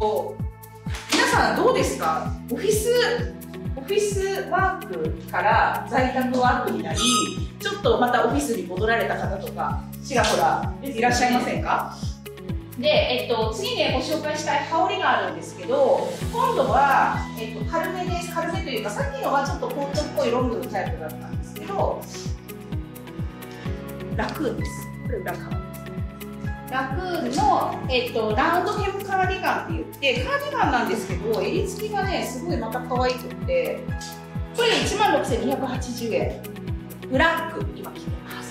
皆さんどうですか？オフィスワークから在宅ワークになり、ちょっとまたオフィスに戻られた方とかちらほらいらっしゃいませんか？で、次ねご紹介したい羽織があるんですけど、今度は、軽めです。軽めというか、さっきのはちょっとコートっぽいロングのタイプだったんですけど、ラクーンです。これ裏側です。ラクーンの、ラウンドヘムカーディガンって言って、カーディガンなんですけど、襟付きがね、すごいまた可愛くて、これ16,280円。ブラック、今着てます。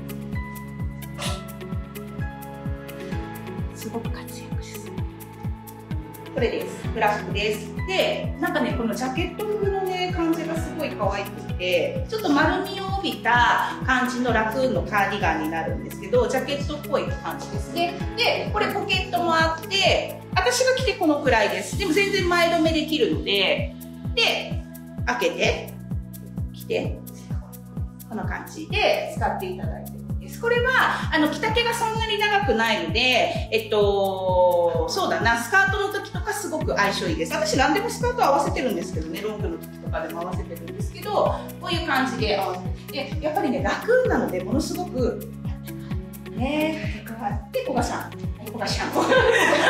すごく活躍です。これです。ブラックです。で、なんかね、このジャケット風のね、感じがすごい可愛くて、ちょっと丸みを帯びた感じのラクーンのカーディガンになるんですけど、ジャケットっぽい感じですね。で、これポケットもあって、私が着てこのくらいです。でも全然前止めできるので、で、開けて、着て、この感じで使っていただいてる。これは着丈がそんなに長くないので、そうだな、スカートの時とかすごく相性いいです。私何でもスカート合わせてるんですけどね、ロングの時とかでも合わせてるんですけど、こういう感じで合わせて、でやっぱりね、楽なのでものすごくね、で、古賀さん、古賀さん、呼び方で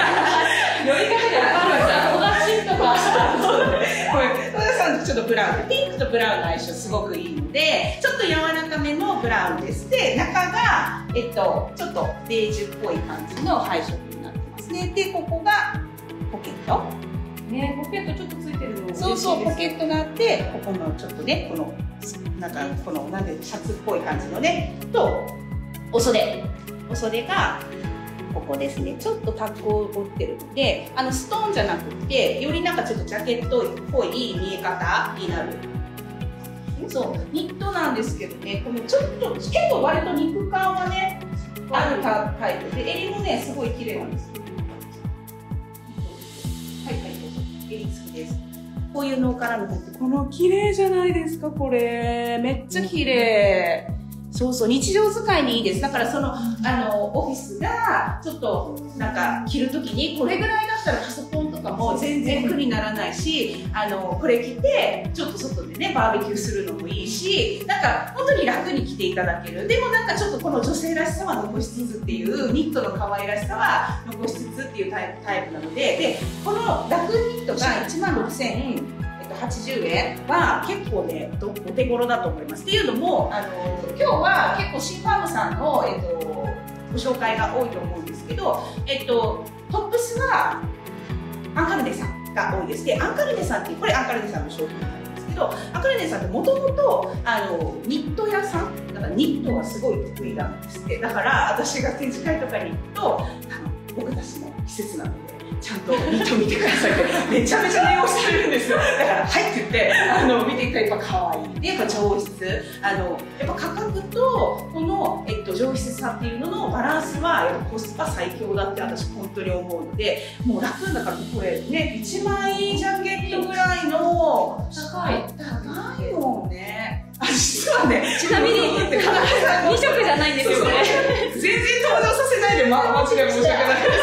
わかるじゃん、古賀ちんとか、これ古賀さんとちょっとブラウンで、ピンクとブラウンの相性すごくいいので、ちょっと柔らかめのブラウンです。で、中がちょっとベージュっぽい感じの配色になってますね。で、ここがポケット。ね、ポケットちょっとついてるの。そうそう、ポケットがあって、ここのちょっとね、このなんかこのなんでシャツっぽい感じのね、とお袖がここですね。ちょっとタックを折ってるので、ストーンじゃなくて、よりなんかちょっとジャケットっぽい見え方になる。そう、ニットなんですけどね、このちょっと結構割と肉感はね、あるタイプで、襟もね、すごい綺麗なんですよ。はいはい、どうぞ。襟付きです。こういうのからのってこの綺麗じゃないですか、これ。めっちゃ綺麗。そうそう、日常使いにいいです。だからその、オフィスが、ちょっと、なんか、着るときに、これぐらいだったらパソコンとかも全然苦にならないし、これ着て、ちょっと外でね、バーベキューするのもいいし、なんか、本当に楽に着ていただける。でもなんかちょっとこの女性らしさは残しつつっていう、ニットの可愛らしさは残しつつっていうタイプなので、で、この楽ニットが16,080円は結構ね、お手頃だと思います。っていうのも、今日は結構シーファームさんの、ご紹介が多いと思うんですけど、トップスはアンカルネさんが多いです。で、アンカルネさんってこれアンカルネさんの商品なんですけど、アンカルネさんってもともとニット屋さんだから、ニットがすごい得意なんですって。だから私が展示会とかに行くと、僕たちの施設なので。ちゃんとニット見てくださいってめちゃめちゃ念をされるんですよ。だから「はい」って言って見ていくとやっぱ可愛いで、やっぱ上質、やっぱ価格とこの、上質さっていうののバランスはやっぱコスパ最強だって私本当に思うので、もう楽だから、これね、1万円ジャケットぐらいの高いもんね。実はね、 ちなみに2色じゃないんですよね。 全然登場させないで間違い申し訳ないです。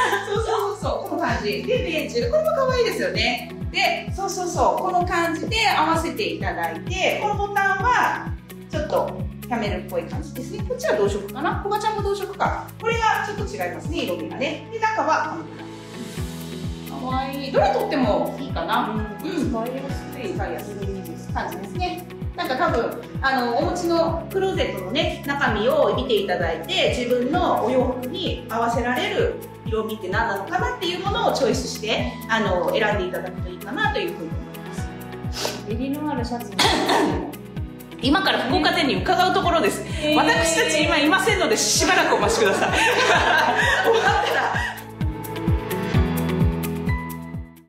で、ベージュ、これも可愛いですよね。で、そうそうそう、この感じで合わせていただいて、このボタンはちょっとキャメルっぽい感じですね。こっちは同色かな、コバちゃんも同色か。これがちょっと違いますね、色味がね。で、中は可愛い。どれとってもいいかな。使いやすい感じですね。なんか多分お持ちのクローゼットのね、中身を見ていただいて、自分のお洋服に合わせられる色味って何なのかなっていうものをチョイスして選んでいただくといいかなというふうに思います。 襟のあるシャツも今から福岡店に伺うところです。私たち今いませんのでしばらくお待ちください。終わったら